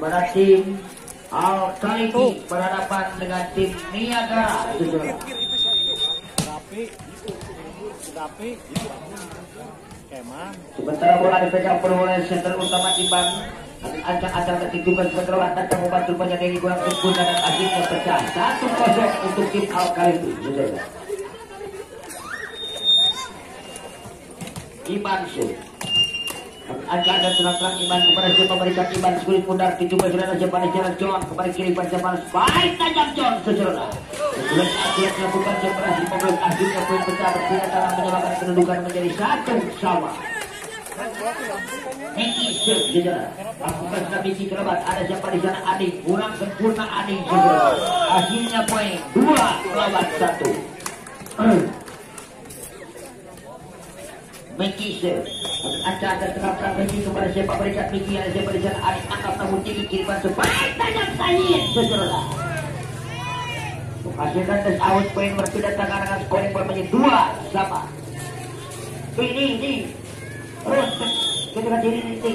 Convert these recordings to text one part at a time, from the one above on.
mana tim Al-Taliki berhadapan dengan tim Niagara. Sementara bola dipegang oleh center utama Iban. Ancang-ancang ketinggalan sebentar akan membantu penyelenggara kurang sempurna dan akhirnya pecah 1-0 untuk tim Al-Taliki. Iban Syed akan ada terang-terang Iban kepada siapa memberikan Iban kulit pundar 17 saudara siapa jalan John kepada kiri pada siapa baik tajam John saudara. Kemudian akhirnya melakukan separasi pemain akhirnya poin pecah berpindah dalam menyebabkan kedudukan menjadi 1-1. Ini saudara. Lakukan strategi kerabat ada siapa di sana Adi kurang sempurna Adi saudara. Akhirnya poin 2-1. Miki ada terang-terang Miki kepada siapa berikan Miki ada siapa di sana Adik angkat namun tinggi kiriman sebaik tajam Sayyid saudara. Menghasilkan tes out poin berpindah tangan dengan scoring poin menjadi 2-sama. Ini terus kita diri ini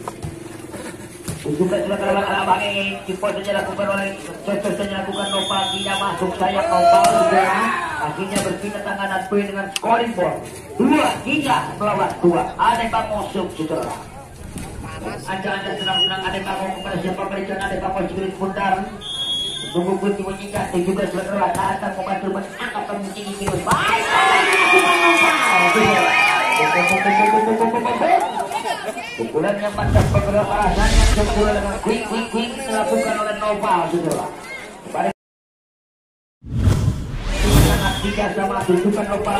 juga sudah terlalu abang ini Cipol saja lakukan oleh Cocok saja lakukan Nopal tidak masuk sayap Nopal saudara. Akhirnya berpindah tangan dan poin dengan scoring ball 2-3 melawan 2. Ada Bang masuk saudara. Anda senang-senang ada Bang kepada siapa berikan ada Bang Jibril Pundar. Tunggu putih menyikat dan juga sudah datang membantu mengangkat pemungkingan virus. Baik pukulan yang mantap bergerak alasan yang sempurna dengan quick dilakukan oleh Nopal saudara. Tiga sama tuntukan Nopal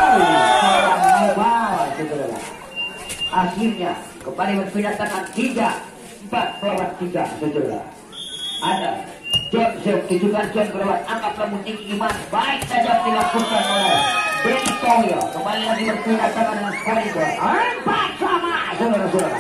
saudara. Akhirnya kembali berpindah tangan 3-4 melawan 3 saudara. Ada Joseph tujukan John kelewat angkat lambung tinggi Iman baik tajam dilakukan oleh Benny Toyo. Kembali lagi berpindah tangan dengan scoring ball 4 sama saudara-saudara.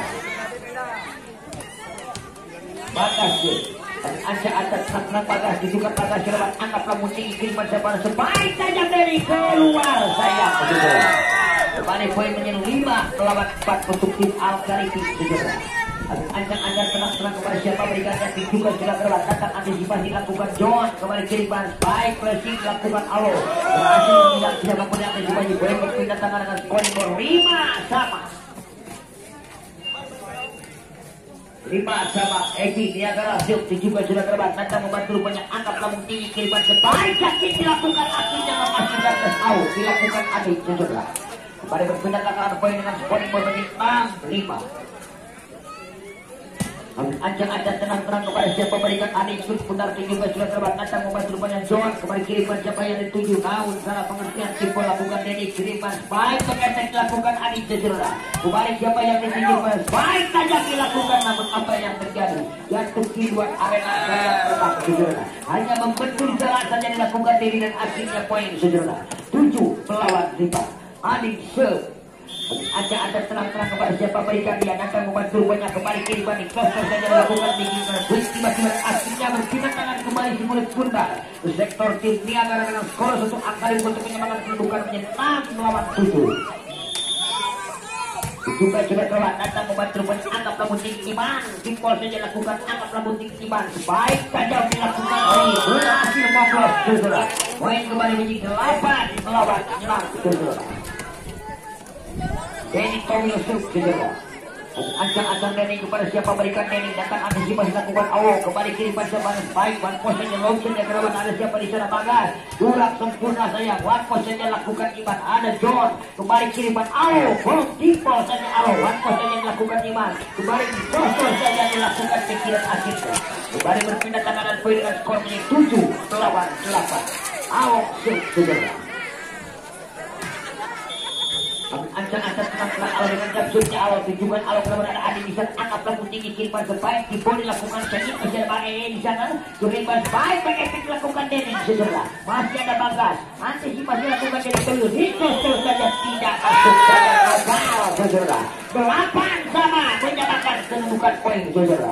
Bagas ada senang Bagas tujukan Bagas kelewat angkat lambung tinggi kiriman sepanjang sebaik tajam dari keluar sayap saudara. Kembali poin menjadi 5 melawan 4 untuk tim Al-Taliki saudara. Ancang-ancang tenang-tenang kepada siapa berikannya juga sudah terlalu datang antisipasi lakukan John kembali kiri ban baik pressing lakukan Alo berhasil tidak siapapun yang antisipasi boleh berpindah tangan dengan scoring ball 5 sama. 5 sama Eki Niagara Silk juga sudah terlalu datang membantu rupanya angkat lambung tinggi kiri ban sebaik sakit dilakukan akhirnya memastikan tes out dilakukan Adik saudara. Kembali berpindah tangan poin dengan scoring ball menjadi 6-5. Ancang-ancang tenang-tenang kepada siapa berikan Adik Sud Pundar juga sudah terbatas datang membantu rupanya John kembali kiriman siapa yang dituju naun salah pengertian Cipol lakukan Denny kiriman baik pengetek dilakukan Adik saudara. Kembali siapa yang dituju baik tajam dilakukan namun apa yang terjadi jatuh kiluan arena saya terbang saudara. Hanya membentur jalan saja dilakukan Denny dan akhirnya poin saudara 7 melawan 5. Adik Sud ada terang-terang kepada siapa berikan dia akan membantu banyak kembali kiri banding kosong saja dilakukan tiba-tiba akhirnya berpindah tangan kembali si mulut Pundar ke sektor tim Niagara dengan skor untuk angka untuk penyemangat kedudukan menjadi 6 melawan 7. Juga sudah telah datang membantu banyak angkat lambung tinggi Iman Cipol saja lakukan angkat lambung tinggi Iman baik tajam dilakukan berhasil membuat saudara. Poin kembali menjadi 8 melawan 6 saudara. Denny Tomio Suk saudara. Ancang-ancang Denny kepada siapa berikan Denny datang antisipasi lakukan Awo kembali kiri pada baik one post saja langsung dia kerabat ada siapa di sana Bagas durak sempurna saya one post saja lakukan Iman ada John kembali kiri pada Awo Cipol saja Awo one post saja dilakukan Iman kembali Cipol saja dilakukan pikiran akhirnya kembali berpindah tangan dan poin dengan skor menjadi 7 melawan 8. Awo Suk saudara. Ancang-ancang tenang-tenang Alo dengan jabsutnya Alo tujuan Alo kemudian ada Adi di sana angkat lambung tinggi kiriman sebaik Cipol dilakukan Denny masih ada Bang di sana kiriman baik efek dilakukan Denny saudara. Masih ada Bagas antisipasi lakukan Denny Toyo Riko saja tidak masuk saja global saudara. 8 sama menyamakan kedudukan poin saudara.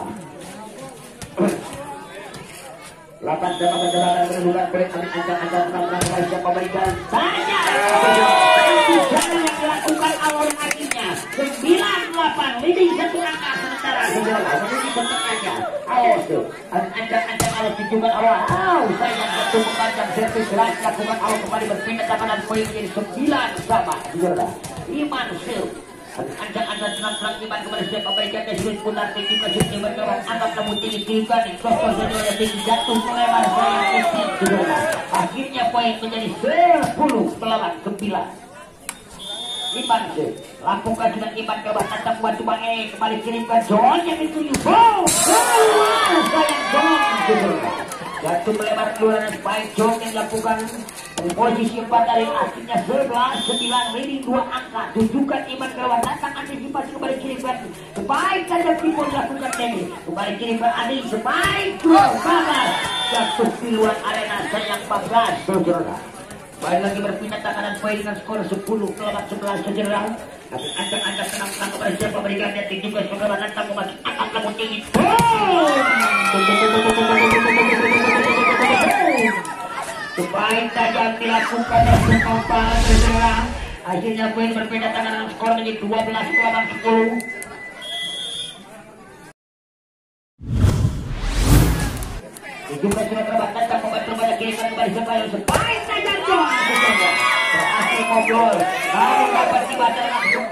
8 sama kedudukan poin ancang-ancang tenang-tenang siapa berikan banyak yang dilakukan awal akhirnya 9 8 leading 1 angka sementara leading 1 angka. Awas tuh ancang-ancang harus dijukan awal. Sayang satu membancang servis keras lakukan awal kembali berpindah tangan poin menjadi 9 sama. Iman Sil ancang-ancang tenang-tenang Iman kembali siap memberikan deskripsi putar tinggi ke sini berkembang anggap namun tinggi kirikan sosok saudara tinggi jatuh melebar sayang tinggi saudara. Akhirnya poin menjadi 10 melawan 9. Iman Sil lakukan dengan Iman kelebat tantang buat coba kembali kirimkan John yang dituju sayang John saudara. Jatuh melebar keluar dan baik John yang dilakukan posisi 4 dari akhirnya 11-9 leading 2 angka. Tunjukkan Iman Kelawan datang antisipasi kembali kirimkan sebaik saja Timur dilakukan Denny kembali kirimkan Adi sebaik 2 babak jatuh di luar arena sayang 14 saudara. Baik lagi berpindah tangan dan poin dengan skor 10-11 saudara. Tapi ancang-ancang tenang-tenang kepada siapa berikan dia tinggi juga saudara datang memasuki angkat namun tinggi. Sebaik saja dilakukan dan berkompak saudara. Akhirnya poin berbeda tangan dengan skor menjadi 12-10. Juga sudah terbatas dan membantu banyak kiriman kembali sebaik saja John berhasil ngobrol baru dapat dibaca langsung.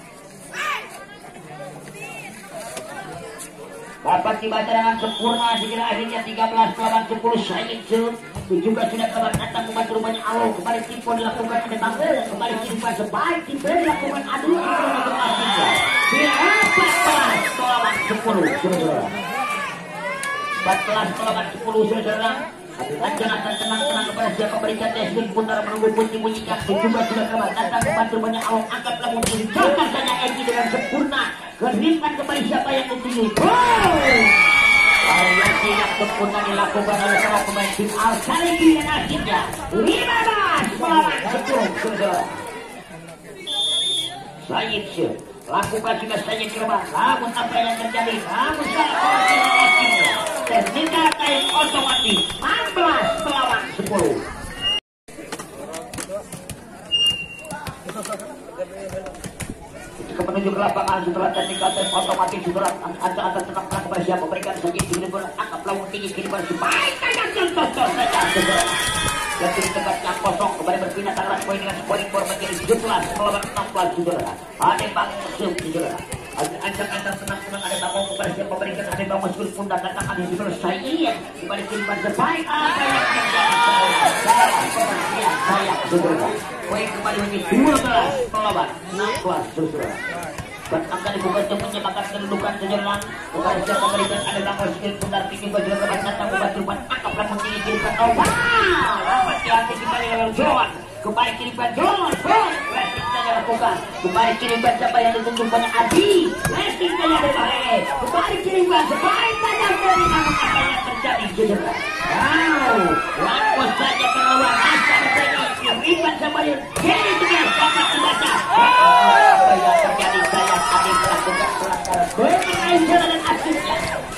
Dapat dibaca dengan sempurna segera akhirnya 13-10 Sayin Sul juga sudah terbatas datang membantu banyak awal kembali Timpo dilakukan ada tanggal kembali kiriman sebaik Timpo dilakukan adu di 14-10 saudara. 14-10 saudara. Jangan tenang-tenang kepada siapa berikan testing putar menunggu kunci bunyikan juga sudah terbatas datang membantu banyak awal angkatlah mungkin jangan saja Eki dengan sempurna kerimkan kembali siapa yang dituju. Yang tidak sempurna dilakukan oleh para pemain tim Al-Khalifi dan akhirnya 15-10 saudara. Sayin Sul lakukan juga saja kerbang namun apa yang terjadi namun salah akhirnya tertinggal time otomatis 14-10. Jika menuju ke lapangan setelah tertinggal time otomatis setelah antara tenang-tenang kepada siapa berikan saja kiriman angkat lawan tinggi kiriman sebaik saja contoh saja saudara. Jatuh di tempat yang kosong kembali berpindah tangan poin dengan scoring board menjadi 11-16 saudara. Ada Bang Sul saudara. Ancang-ancang tenang-tenang ada Bang kepada siapa berikan ada Bang Sul pundak datang ada saudara Sayin kembali kiriman sebaik apa yang terjadi saya saudara. Poin kembali menjadi 12-16 saudara. Dan akan dibuka untuk menyebabkan kedudukan sejenak kepada siapa berikan ada Bang Sul pundak tinggi baju lebat datang membantu angkap lamun tinggi kirikan dapat dianti kembali oleh John kembali kirikan John resting saja lakukan kembali kirikan siapa yang ditunjuk banyak Adi resting saja dibalik kembali kirikan sebaik saja dari namun apa yang terjadi saudara. Langsung saja keluar asal saja kirikan siapa yang jadi juga dapat dibaca apa yang terjadi saya Adi melakukan pelanggaran bermain jalan dan akhirnya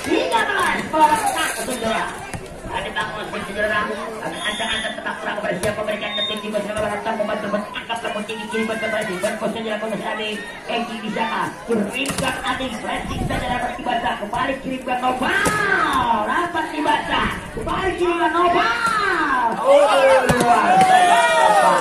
13-16 saudara. Ada bangun saudara. Ancang-ancang tetap kurang kepada siapa berikan detik di bersama datang membantu angkat lamun tinggi kiri berbalik berpos saja lakukan Adi Eki di sana kirimkan Adi flashing saja dapat dibaca kembali kirimkan Noval dapat dibaca kembali kirimkan Noval luar biasa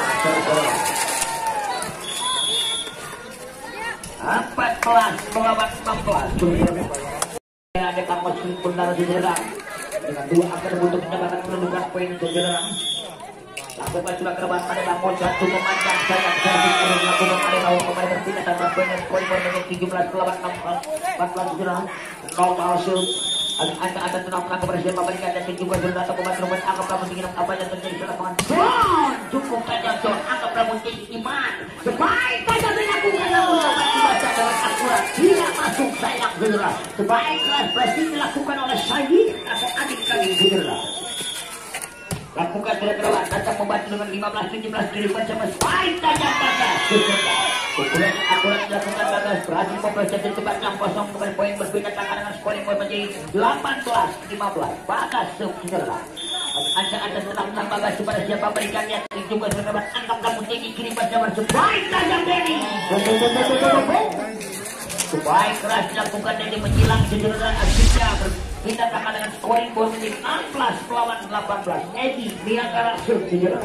14-16 ada Kang Sul benar saudara. Dengan 2 akan untuk mendapatkan kedudukan poin saudara. Lakukan sudah kerbat pada Bang jatuh memanjang sayang servis terus lakukan ada bawah kembali berpindah tanpa poin poin menjadi 17-14 saudara. Kau Sul ada tenang kepada siapa berikan dan juga sudah datang membantu rumah anggap kamu tinggi apa yang terjadi di lapangan John cukup saja John anggap kamu tinggi Iman sebaik saja dilakukan namun dapat dibaca dengan akurat tidak masuk sayang saudara. Sebaiklah pressing dilakukan oleh Sayin atau adik kali saudara. Lakukan sudah kerawat datang membantu dengan 15-17 kiriman sama sebaik saja pada akurat dilakukan Bagas berhasil mempercayai cepat yang kosong kembali poin berpindah tangan dengan scoring poin menjadi 18-15 Bagas saudara. Ancang-ancang tenang Bagas kepada siapa berikannya juga saudara anggap kamu tinggi kiriman sama sebaik saja Denny Baik keras dilakukan Denny menjilang sejurus akhirnya kita akan dengan scoring board menjadi 16 melawan 18. Edi Biangkara sejurus.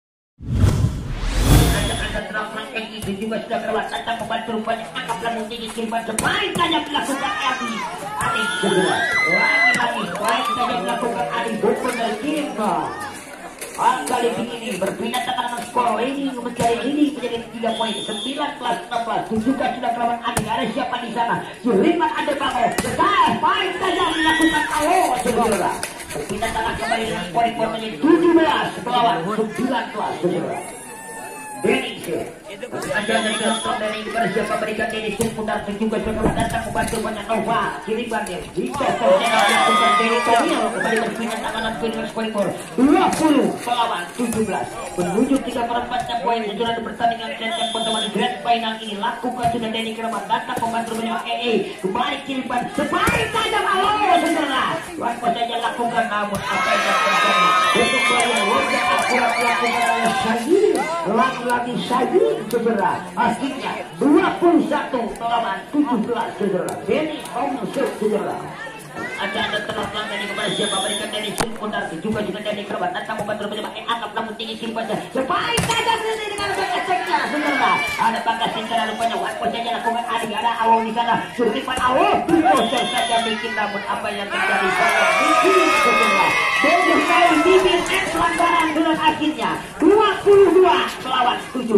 Terang Eki juga sudah kelewat datang membantu rupanya angkat langsung tinggi kiriman sebaik saja dilakukan Edi Adi segera lagi baik saja dilakukan Adi bukan dari kiriman. Kali ini berpindah tekanan skor ini mencari ini menjadi 3 poin 19-16 tunjukkan sudah kelewat Adi ada siapa di sana Juriman ada Bango sekarang baik saja dilakukan Alo segera berpindah tangan kembali dengan skor menjadi 17 melawan 19 segera. Denny ada dari siapa berikan Denny putar juga setelah datang membantu banyak Nova kiriman dia bisa terjadi Denny kembali berpindah tangan dengan skor 20 melawan 17 menuju 3/4 poin setelah pertandingan champion pertama di grand final ini lakukan sudah Denny Keramat datang membantu banyak kembali kiriman sebaik saja Allah saudara waktu saja lakukan namun apa yang terjadi untuk bayar wajah akurat lakukan oleh Syahir lagi Syahir segera akhirnya 21 melawan 17 segera Denny Omsel segera ada tenang Denny kepada siapa berikan Denny putar juga Denny Kerabat datang membantu penyemak angkat namun tinggi simpannya sebaik saja Denny dengan efeknya segera ada bagas secara rupanya waktu saja lakukan Adi ada awal di sana suripan awal proses saja bikin namun apa yang terjadi saya bikin segera Denny kali bibir pelanggaran dengan akhirnya 22 melawan 17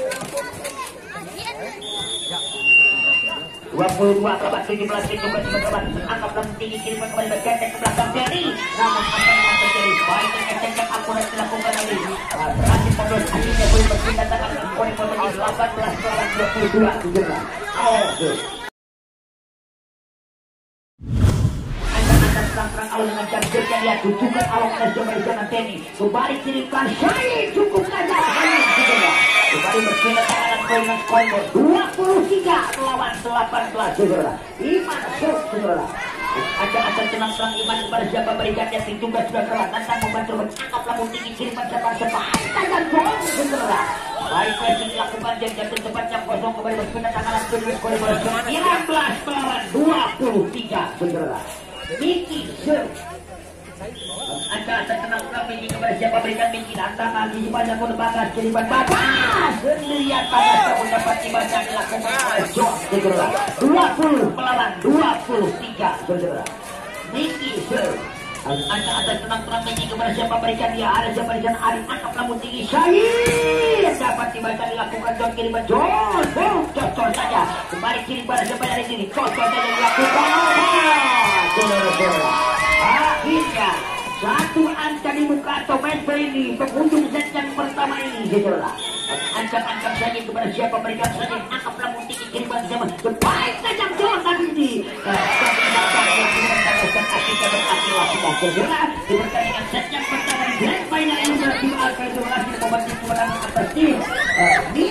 22 melawan 17 angkat langsung tinggi kiriman kembali bergandeng ke belakang Denny namun apa yang terjadi baik dan efek yang akurat dilakukan oleh berhasil menurut akhirnya boleh berpindah tangan poin menjadi 18 melawan 22 oke serang awal dengan jangkirnya dia tujukan awal dan coba di sana Denny kembali kirimkan Syahir cukup saja kembali berpindah tangan poin 23 melawan 18 segera Iman Sur segera akan tenang-tenang Iman kepada siapa berikannya juga sudah keras datang membantu menangkap langsung tinggi kiriman siapa dan gol segera baik pressing dilakukan dan jatuh cepat jam kosong kembali berpindah tangan poin 19 melawan 23 segera Miki Sur akan terkenal kami kepada siapa berikan Miki datang lagi sebanyak pun bagas kiriman bagas sendirian bagas mendapat ibadah dilakukan oleh John segera 20 melawan 23 segera Miki Sur ada tenang-tenang Miki kepada siapa berikan dia ada siapa berikan Arif angkat lamun tinggi Syahir dapat dibaca dilakukan John kiriman John cocok saja kembali kiriman siapa dari sini cocok saja dilakukan akhirnya satu angka di muka atau member ini pengunjung set yang pertama ini saudara angkat saja kepada siapa berikan saja angkat lamun tinggi kiriman sama sebaik saja John tadi ini segera di pertandingan set yang pertama di grand final ini berarti akan berhasil membantu kemenangan atas tim